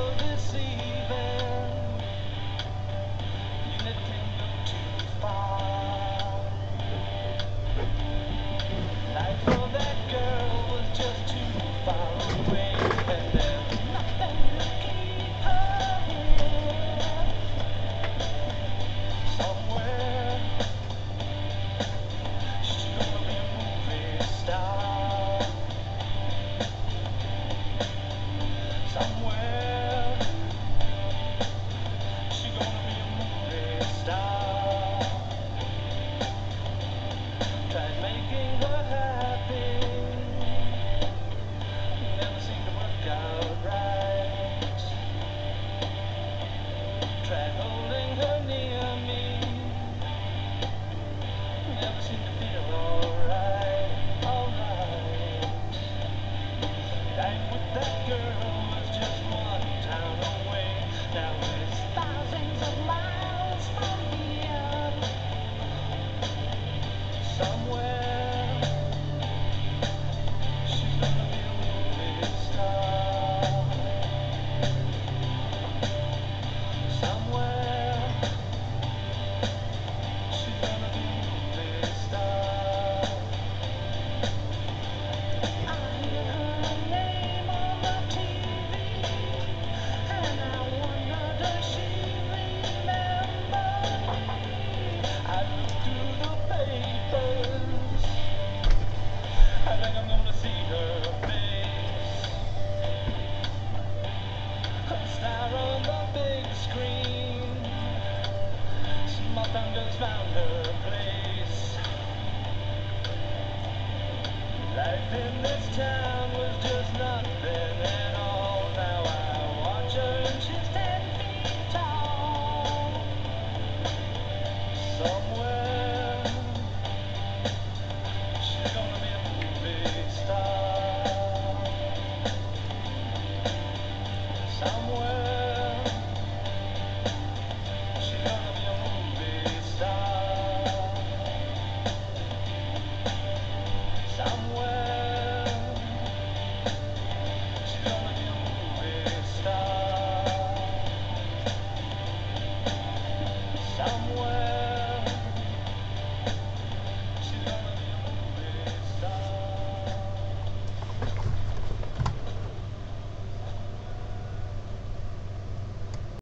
so deceiving. You never can go too far. Life for that girl was just too far away, and there was nothing to keep her here. Somewhere she's gonna be a movie star. Somewhere she's gonna be a movie star. Tried making her happy, never seemed to work out right. Tried holding her near me, never seemed to feel alright, alright. Life with that girl was just one town away. Now it's thousands of miles from here. Somewhere she's gonna be a movie star. Somewhere she's gonna be a movie star. I hear her name on the TV, and I wonder, does she remember me? I look through the papers, I think I'm gonna see her face. A star on the big screen, small thunders found her place. Life in this town was just nothing at all. Now I watch her and she's 10 feet tall. Somewhere she's gonna be a movie star. Somewhere